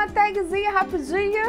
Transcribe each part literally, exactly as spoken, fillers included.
uma tagzinha rapidinha.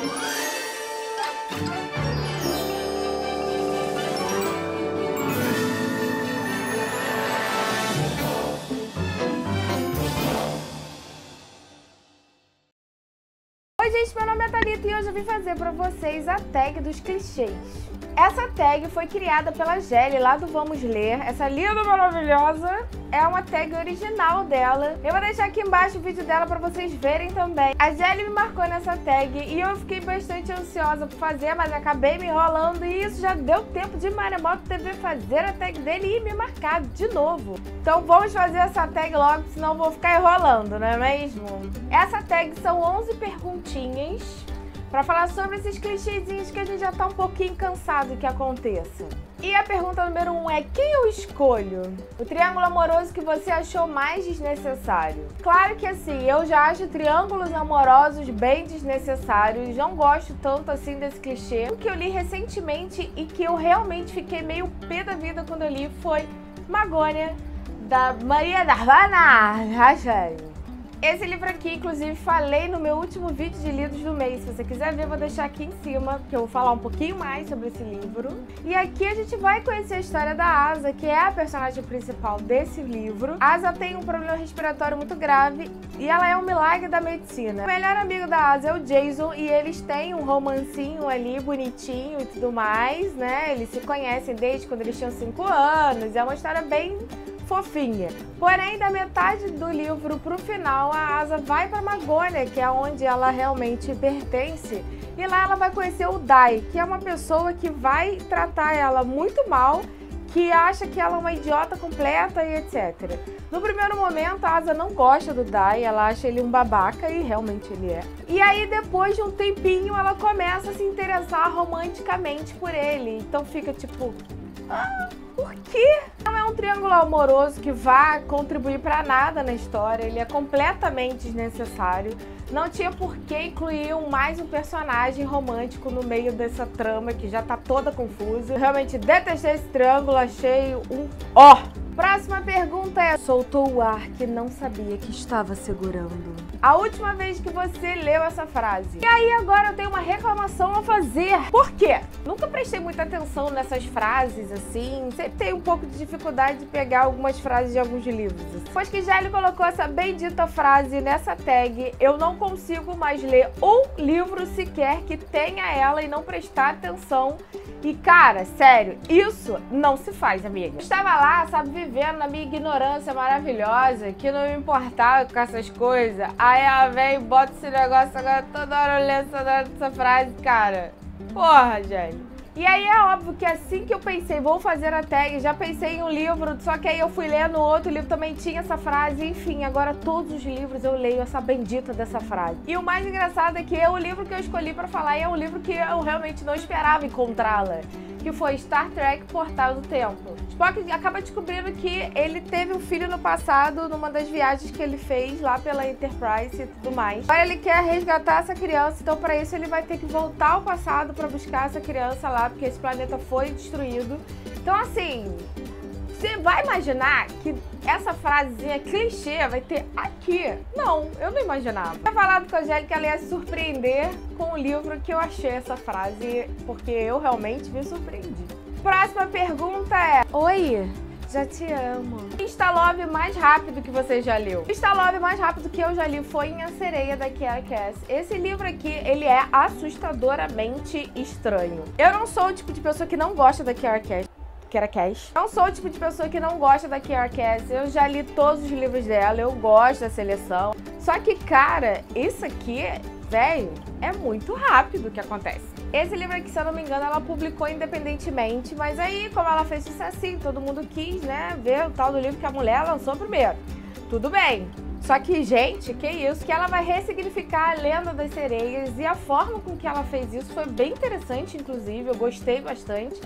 Oi gente, meu nome é Thalita e hoje eu vim fazer pra vocês a tag dos clichês. Essa tag foi criada pela Gelli lá do Vamos Ler, essa linda maravilhosa, é uma tag original dela. Eu vou deixar aqui embaixo o vídeo dela pra vocês verem também. A Gelli me marcou nessa tag e eu fiquei bastante ansiosa por fazer, mas acabei me enrolando e isso já deu tempo de Maremoto T V fazer a tag dele e me marcar de novo. Então vamos fazer essa tag logo, senão eu vou ficar enrolando, não é mesmo? Essa tag são onze perguntinhas para falar sobre esses clichêzinhos que a gente já tá um pouquinho cansado que aconteça. E a pergunta número um é: quem eu escolho? O triângulo amoroso que você achou mais desnecessário? Claro que assim, eu já acho triângulos amorosos bem desnecessários, não gosto tanto assim desse clichê. O que eu li recentemente e que eu realmente fiquei meio pé da vida quando eu li foi Magônia, da Maria da Havana Rachel. Esse livro aqui, inclusive, falei no meu último vídeo de lidos do mês. Se você quiser ver, eu vou deixar aqui em cima, que eu vou falar um pouquinho mais sobre esse livro. E aqui a gente vai conhecer a história da Asa, que é a personagem principal desse livro. A Asa tem um problema respiratório muito grave e ela é um milagre da medicina. O melhor amigo da Asa é o Jason e eles têm um romancinho ali, bonitinho e tudo mais, né? Eles se conhecem desde quando eles tinham cinco anos. É uma história bem fofinha. Porém, da metade do livro pro final, a Asa vai pra Magônia, que é onde ela realmente pertence, e lá ela vai conhecer o Dai, que é uma pessoa que vai tratar ela muito mal, que acha que ela é uma idiota completa e etcétera. No primeiro momento, a Asa não gosta do Dai, ela acha ele um babaca, e realmente ele é. E aí, depois de um tempinho, ela começa a se interessar romanticamente por ele. Então fica tipo... Ah, por quê? Não é um triângulo amoroso que vá contribuir pra nada na história, ele é completamente desnecessário. Não tinha por que incluir um, mais um personagem romântico no meio dessa trama que já tá toda confusa. Eu realmente detestei esse triângulo, achei um ó. Próxima pergunta é: soltou o ar que não sabia que estava segurando. A última vez que você leu essa frase. E aí agora eu tenho uma reclamação a fazer. Por quê? Nunca prestei muita atenção nessas frases assim. Sempre tenho um pouco de dificuldade de pegar algumas frases de alguns livros. Depois que Gelli colocou essa bendita frase nessa tag, eu não consigo mais ler um livro sequer que tenha ela e não prestar atenção. E cara, sério, isso não se faz, amiga. Eu estava lá, sabe, vivendo na minha ignorância maravilhosa, que não me importava com essas coisas. Aí ela vem e bota esse negócio agora toda hora olhando essa frase, cara. Porra, Gelli. E aí é óbvio que assim que eu pensei, vou fazer a tag, já pensei em um livro, só que aí eu fui lendo outro livro, também tinha essa frase, enfim, agora todos os livros eu leio essa bendita dessa frase. E o mais engraçado é que é o livro que eu escolhi pra falar e é um livro que eu realmente não esperava encontrá-la, que foi Star Trek Portal do Tempo. Spock acaba descobrindo que ele teve um filho no passado, numa das viagens que ele fez lá pela Enterprise e tudo mais. Agora ele quer resgatar essa criança, então para isso ele vai ter que voltar ao passado para buscar essa criança lá, porque esse planeta foi destruído. Então assim, você vai imaginar que essa frasezinha clichê vai ter aqui? Não, eu não imaginava. Eu tinha falado com a Gelli que ela ia se surpreender com o livro que eu achei essa frase, porque eu realmente me surpreendi. Próxima pergunta é: oi, já te amo. Insta Love mais rápido que você já leu? Insta Love mais rápido que eu já li foi em A Sereia, da Kiera Cass. Esse livro aqui, ele é assustadoramente estranho. Eu não sou o tipo de pessoa que não gosta da Kiera Cass. Kiera Cass. Não sou o tipo de pessoa que não gosta da Kiera Cass. Eu já li todos os livros dela, eu gosto da seleção. Só que, cara, isso aqui, velho, é muito rápido que acontece. Esse livro aqui, se eu não me engano, ela publicou independentemente, mas aí, como ela fez sucessinho, todo mundo quis, né, ver o tal do livro que a mulher lançou primeiro. Tudo bem. Só que, gente, que isso, que ela vai ressignificar a lenda das sereias e a forma com que ela fez isso foi bem interessante, inclusive, eu gostei bastante.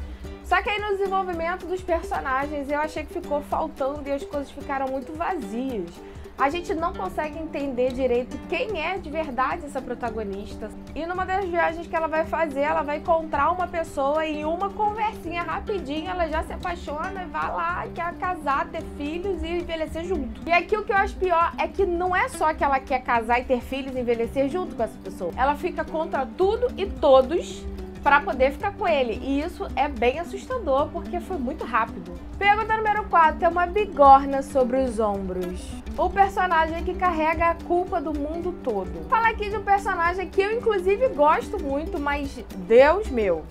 Só que aí no desenvolvimento dos personagens eu achei que ficou faltando e as coisas ficaram muito vazias. A gente não consegue entender direito quem é de verdade essa protagonista. E numa das viagens que ela vai fazer, ela vai encontrar uma pessoa e em uma conversinha rapidinho ela já se apaixona e vai lá, quer casar, ter filhos e envelhecer junto. E aqui o que eu acho pior é que não é só que ela quer casar e ter filhos e envelhecer junto com essa pessoa. Ela fica contra tudo e todos para poder ficar com ele. E isso é bem assustador, porque foi muito rápido. Pergunta número quatro é uma bigorna sobre os ombros. O personagem que carrega a culpa do mundo todo. Vou falar aqui de um personagem que eu, inclusive, gosto muito, mas Deus meu,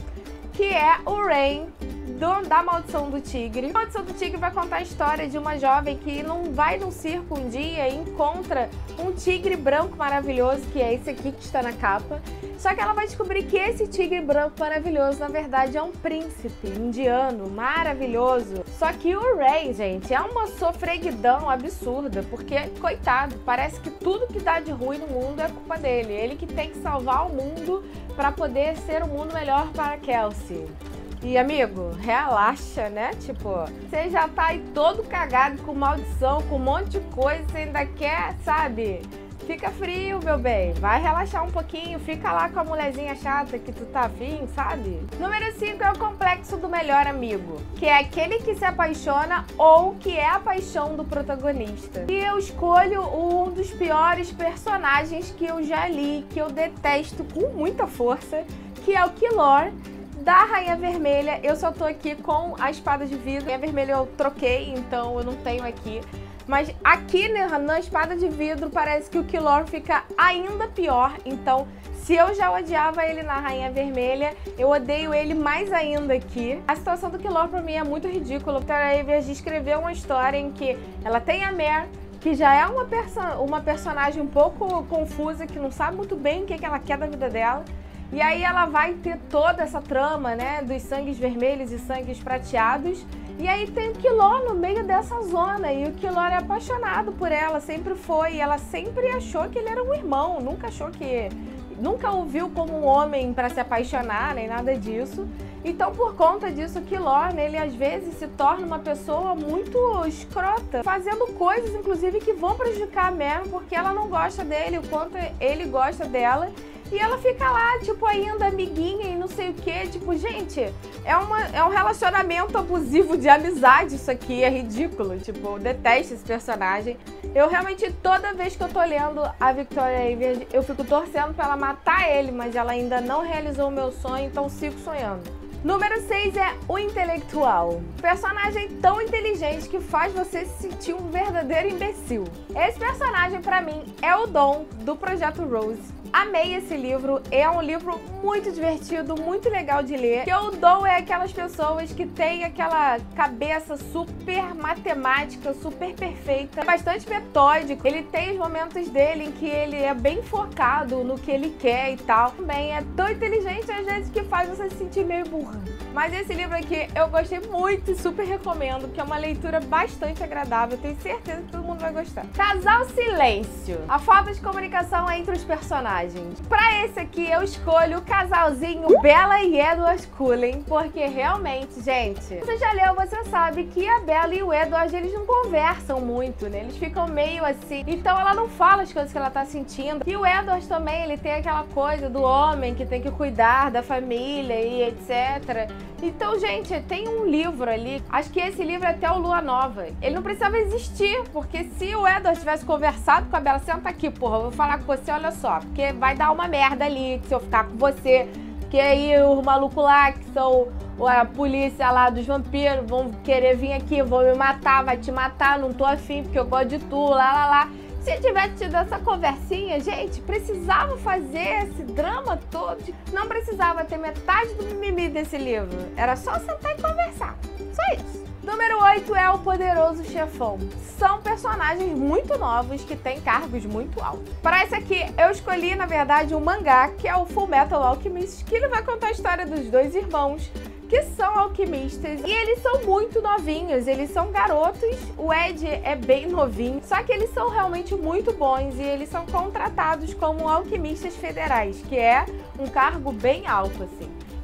que é o Rain, do, da Maldição do Tigre. A Maldição do Tigre vai contar a história de uma jovem que não vai num circo um dia e encontra um tigre branco maravilhoso, que é esse aqui que está na capa. Só que ela vai descobrir que esse tigre branco maravilhoso, na verdade, é um príncipe indiano maravilhoso. Só que o Ray, gente, é uma sofreguidão absurda, porque, coitado, parece que tudo que dá de ruim no mundo é culpa dele. Ele que tem que salvar o mundo para poder ser um mundo melhor para Kelsey. E, amigo, relaxa, né? Tipo, você já tá aí todo cagado com maldição, com um monte de coisa, você ainda quer, sabe? Fica frio, meu bem. Vai relaxar um pouquinho, fica lá com a mulherzinha chata que tu tá afim, sabe? Número cinco é o complexo do melhor amigo, que é aquele que se apaixona ou que é a paixão do protagonista. E eu escolho um dos piores personagens que eu já li, que eu detesto com muita força, que é o Killor, da Rainha Vermelha. Eu só tô aqui com a espada de vidro. A Rainha Vermelha eu troquei, então eu não tenho aqui. Mas aqui, né, na espada de vidro parece que o Killor fica ainda pior. Então, se eu já odiava ele na Rainha Vermelha, eu odeio ele mais ainda aqui. A situação do Killor pra mim é muito ridícula. A Evers escreveu uma história em que ela tem a Mare, que já é uma, perso uma personagem um pouco confusa, que não sabe muito bem o que, que ela quer da vida dela. E aí ela vai ter toda essa trama, né, dos sangues vermelhos e sangues prateados. E aí tem o Killor no meio dessa zona, e o Killor é apaixonado por ela, sempre foi. E ela sempre achou que ele era um irmão, nunca achou que... Nunca o viu como um homem para se apaixonar, nem nada disso. Então, por conta disso, o Killor, né, ele às vezes se torna uma pessoa muito escrota, fazendo coisas, inclusive, que vão prejudicar a Mare, porque ela não gosta dele, o quanto ele gosta dela. E ela fica lá, tipo, ainda amiguinha e não sei o que. Tipo, gente, é, uma, é um relacionamento abusivo de amizade isso aqui. É ridículo. Tipo, eu detesto esse personagem. Eu realmente, toda vez que eu tô lendo a Victoria Aveyard, eu fico torcendo pra ela matar ele, mas ela ainda não realizou o meu sonho, então sigo sonhando. Número seis é o intelectual. Personagem tão inteligente que faz você se sentir um verdadeiro imbecil. Esse personagem, pra mim, é o Dom, do Projeto Rose. Amei esse livro, é um livro muito divertido, muito legal de ler. Que o Dom é aquelas pessoas que tem aquela cabeça super matemática, super perfeita, bastante metódico. Ele tem os momentos dele em que ele é bem focado no que ele quer e tal. Também é tão inteligente às vezes que faz você se sentir meio burra. Mas esse livro aqui eu gostei muito e super recomendo, que é uma leitura bastante agradável. Tenho certeza que todo mundo vai gostar. Casal Silêncio. A falta de comunicação entre os personagens. Pra esse aqui eu escolho o casalzinho Bella e Edward Cullen, porque realmente, gente, se você já leu, você sabe que a Bella e o Edward, eles não conversam muito, né? Eles ficam meio assim, então ela não fala as coisas que ela tá sentindo. E o Edward também, ele tem aquela coisa do homem que tem que cuidar da família e etcétera. Então, gente, tem um livro ali, acho que esse livro é até o Lua Nova. Ele não precisava existir, porque se o Edward tivesse conversado com a Bella, senta aqui, porra, eu vou falar com você, olha só, porque vai dar uma merda ali se eu ficar com você, porque aí os malucos lá, que são a polícia lá dos vampiros, vão querer vir aqui, vão me matar, vai te matar, não tô afim, porque eu gosto de tu, lá, lá, lá. Se tivesse tido essa conversinha, gente, precisava fazer esse drama todo. Não precisava ter metade do mimimi desse livro. Era só sentar e conversar. Só isso. Número oito é o Poderoso Chefão. São personagens muito novos que têm cargos muito altos. Para esse aqui, eu escolhi, na verdade, um mangá, que é o Fullmetal Alchemist, que ele vai contar a história dos dois irmãos, que são alquimistas, e eles são muito novinhos, eles são garotos. O Ed é bem novinho, só que eles são realmente muito bons e eles são contratados como alquimistas federais, que é um cargo bem alto, assim.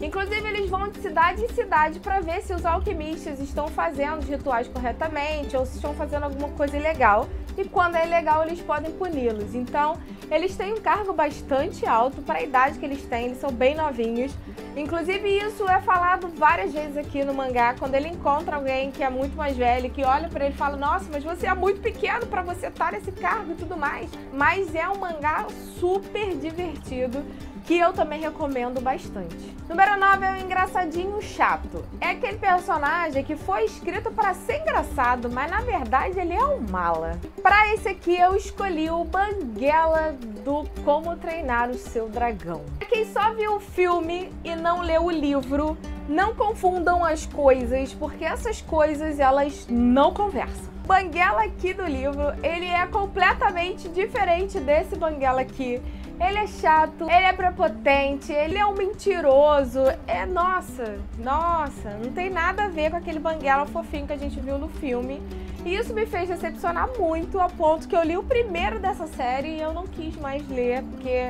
Inclusive, eles vão de cidade em cidade para ver se os alquimistas estão fazendo os rituais corretamente ou se estão fazendo alguma coisa ilegal. E quando é ilegal, eles podem puni-los. Então, eles têm um cargo bastante alto para a idade que eles têm, eles são bem novinhos. Inclusive, isso é falado várias vezes aqui no mangá, quando ele encontra alguém que é muito mais velho, que olha para ele e fala: nossa, mas você é muito pequeno para você estar nesse cargo e tudo mais. Mas é um mangá super divertido, que eu também recomendo bastante. Número nove é o engraçadinho chato. É aquele personagem que foi escrito para ser engraçado, mas na verdade ele é um mala. Para esse aqui eu escolhi o Banguela do Como Treinar o Seu Dragão. Pra quem só viu o filme e não leu o livro, não confundam as coisas, porque essas coisas elas não conversam. O Banguela aqui do livro, ele é completamente diferente desse Banguela aqui. Ele é chato, ele é prepotente, ele é um mentiroso. É, nossa, nossa, não tem nada a ver com aquele Banguela fofinho que a gente viu no filme. E isso me fez decepcionar muito, a ponto que eu li o primeiro dessa série e eu não quis mais ler, porque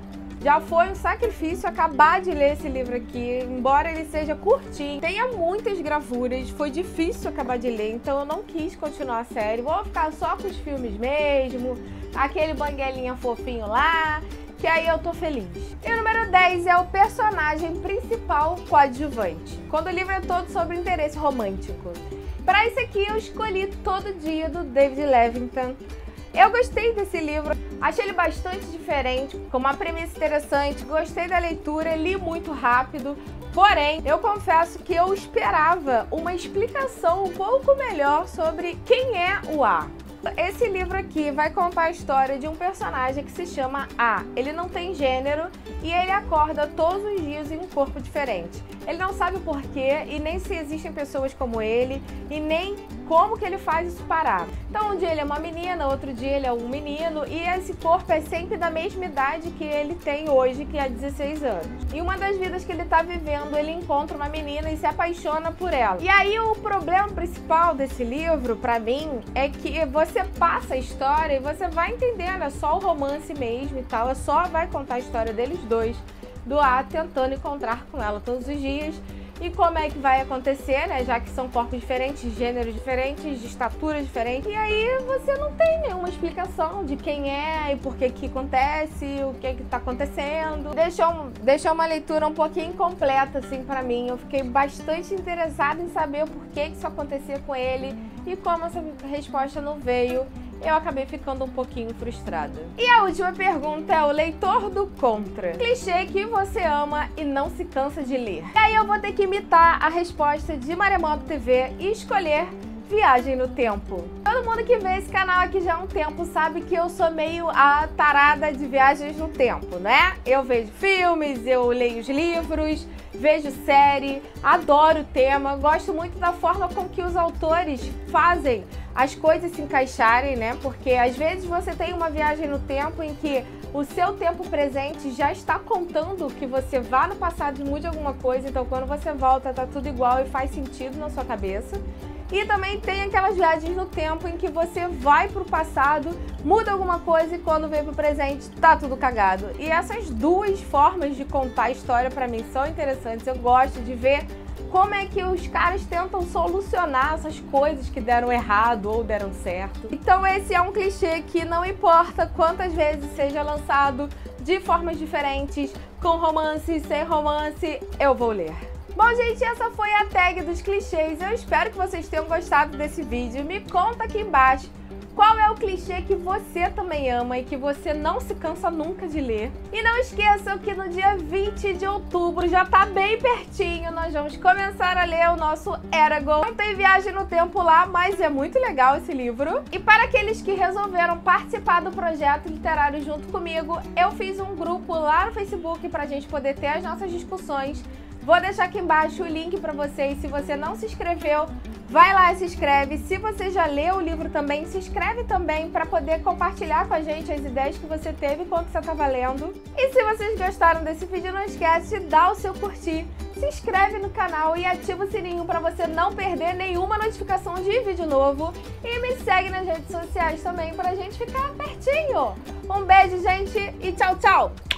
já foi um sacrifício acabar de ler esse livro aqui, embora ele seja curtinho, tenha muitas gravuras, foi difícil acabar de ler, então eu não quis continuar a série. Vou ficar só com os filmes mesmo, aquele Banguelinha fofinho lá, que aí eu tô feliz. E o número dez é o personagem principal coadjuvante, quando o livro é todo sobre interesse romântico. Para esse aqui eu escolhi Todo Dia, do David Levington. Eu gostei desse livro, achei ele bastante diferente, com uma premissa interessante, gostei da leitura, li muito rápido, porém, eu confesso que eu esperava uma explicação um pouco melhor sobre quem é o A. Esse livro aqui vai contar a história de um personagem que se chama A. Ele não tem gênero e ele acorda todos os dias em um corpo diferente. Ele não sabe o porquê e nem se existem pessoas como ele e nem como que ele faz isso parar. Então um dia ele é uma menina, outro dia ele é um menino e esse corpo é sempre da mesma idade que ele tem hoje, que é dezesseis anos. E uma das vidas que ele tá vivendo, ele encontra uma menina e se apaixona por ela. E aí o problema principal desse livro, pra mim, é que você passa a história e você vai entendendo, é só o romance mesmo e tal, é só vai contar a história deles dois, do A tentando encontrar com ela todos os dias. E como é que vai acontecer, né? Já que são corpos diferentes, gêneros diferentes, de estatura diferente. E aí você não tem nenhuma explicação de quem é e por que que acontece, o que que tá acontecendo. Deixou, deixou uma leitura um pouquinho incompleta, assim, pra mim. Eu fiquei bastante interessada em saber o porquê que isso acontecia com ele e como essa resposta não veio. Eu acabei ficando um pouquinho frustrada. E a última pergunta é o leitor do contra. Clichê que você ama e não se cansa de ler. E aí eu vou ter que imitar a resposta de Maremoto T V e escolher Viagem no Tempo. Todo mundo que vê esse canal aqui já há um tempo sabe que eu sou meio a tarada de viagens no tempo, né? Eu vejo filmes, eu leio os livros, vejo série, adoro o tema, gosto muito da forma com que os autores fazem as coisas se encaixarem, né? Porque às vezes você tem uma viagem no tempo em que o seu tempo presente já está contando que você vá no passado e mude alguma coisa, então quando você volta tá tudo igual e faz sentido na sua cabeça. E também tem aquelas viagens no tempo em que você vai pro passado, muda alguma coisa e quando vem pro presente tá tudo cagado. E essas duas formas de contar a história pra mim são interessantes. Eu gosto de ver como é que os caras tentam solucionar essas coisas que deram errado ou deram certo. Então esse é um clichê que não importa quantas vezes seja lançado de formas diferentes, com romance, sem romance, eu vou ler. Bom, gente, essa foi a tag dos clichês. Eu espero que vocês tenham gostado desse vídeo. Me conta aqui embaixo qual é o clichê que você também ama e que você não se cansa nunca de ler. E não esqueçam que no dia vinte de outubro, já tá bem pertinho, nós vamos começar a ler o nosso Eragon. Não tem viagem no tempo lá, mas é muito legal esse livro. E para aqueles que resolveram participar do projeto literário junto comigo, eu fiz um grupo lá no Facebook pra gente poder ter as nossas discussões. Vou deixar aqui embaixo o link para vocês. Se você não se inscreveu, vai lá e se inscreve. Se você já leu o livro também, se inscreve também para poder compartilhar com a gente as ideias que você teve enquanto você estava lendo. E se vocês gostaram desse vídeo, não esquece de dar o seu curtir, se inscreve no canal e ativa o sininho para você não perder nenhuma notificação de vídeo novo. E me segue nas redes sociais também para a gente ficar pertinho. Um beijo, gente, e tchau, tchau!